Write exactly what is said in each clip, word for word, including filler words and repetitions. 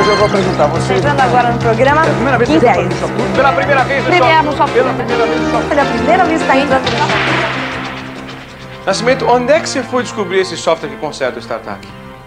eu vou apresentar vocês. Entrando agora no programa. É a primeira vez que quinze você está no Shop Tour? Pela primeira vez no Primeiro no Shop Shop Tour? Tour. Pela primeira vez no Shop Tour? Pela primeira vez está indo. Nascimento, onde é que você foi descobrir esse software que conserta o StarTAC?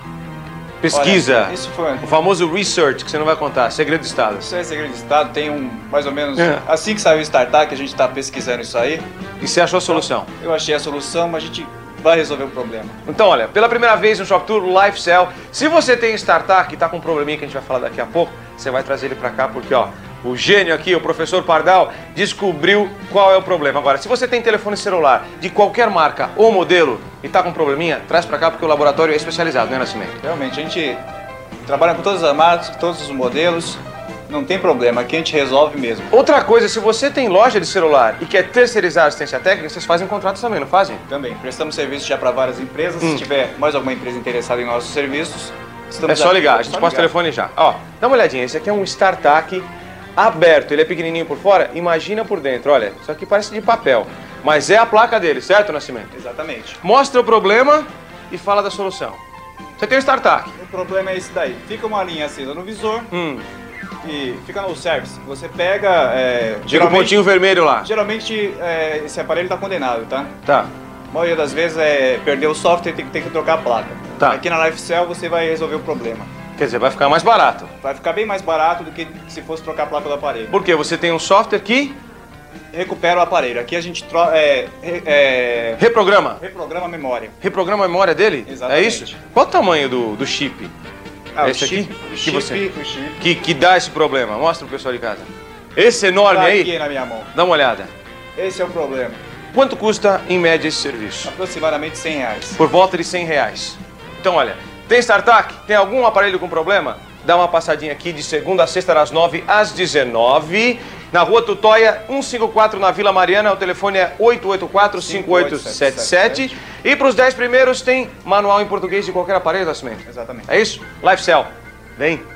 Pesquisa. Olha, isso foi... O famoso research, que você não vai contar, segredo de Estado. Isso é segredo de Estado, tem um, mais ou menos, É. assim que saiu o StarTAC, a gente está pesquisando isso aí. E você achou a solução? Eu achei a solução, mas a gente vai resolver o problema. Então, olha, pela primeira vez no Shop Tour, o LifeCell. Se você tem StarTAC e tá com um probleminha que a gente vai falar daqui a pouco, você vai trazer ele pra cá, porque, ó, o gênio aqui, o professor Pardal, descobriu qual é o problema. Agora, se você tem telefone celular de qualquer marca ou modelo e tá com um probleminha, traz pra cá, porque o laboratório é especializado, né, Nascimento? Realmente, a gente trabalha com todas as marcas, todos os modelos, não tem problema, aqui a gente resolve mesmo. Outra coisa, se você tem loja de celular e quer terceirizar a assistência técnica, vocês fazem contratos também, não fazem? Também, prestamos serviço já para várias empresas, Hum. se tiver mais alguma empresa interessada em nossos serviços, estamos É só aqui. ligar, a gente Só passa o ligar. telefone já. Ó, dá uma olhadinha, esse aqui é um StarTAC aberto, ele é pequenininho por fora, imagina por dentro, olha, isso aqui parece de papel, mas é a placa dele, certo, Nascimento? Exatamente. Mostra o problema e fala da solução. Você tem o StarTAC. O problema é esse daí, fica uma linha acesa no visor Hum, e fica no service. Você pega, é, Fica o pontinho vermelho lá. geralmente é, esse aparelho está condenado, tá? Tá. A maioria das vezes é perder o software e tem que ter que trocar a placa. Tá. Aqui na LifeCell você vai resolver o problema. Quer dizer, vai ficar mais barato. Vai ficar bem mais barato do que se fosse trocar a placa do aparelho. Porque você tem um software que Recupera o aparelho. Aqui a gente tro é, re- é, reprograma. reprograma a memória. Reprograma a memória dele? Exatamente. É isso? Qual o tamanho do, do chip? Ah, Esse o chip, aqui? O Que chip, você- o chip. Que, que dá esse problema? Mostra pro pessoal de casa. Esse enorme Tá aí, aqui na minha mão. dá uma olhada. Esse é o problema. Quanto custa, em média, esse serviço? Aproximadamente cem reais. Por volta de cem reais. Então, olha, tem StarTAC? Tem algum aparelho com problema? Dá uma passadinha aqui de segunda a sexta, das nove às dezenove, na Rua Tutóia, cento e cinquenta e quatro, na Vila Mariana. O telefone é oito oito quatro, cinco oito sete sete. E para os dez primeiros tem manual em português de qualquer aparelho, Nascimento. Exatamente. É isso? LifeCell. Vem.